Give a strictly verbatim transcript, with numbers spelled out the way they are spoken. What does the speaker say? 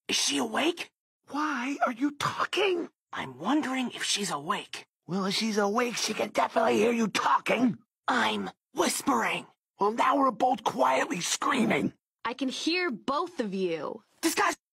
Is she awake? Why are you talking? I'm wondering if she's awake. Well, if she's awake, she can definitely hear you talking. I'm whispering. Well, now we're both quietly screaming. I can hear both of you. This guy's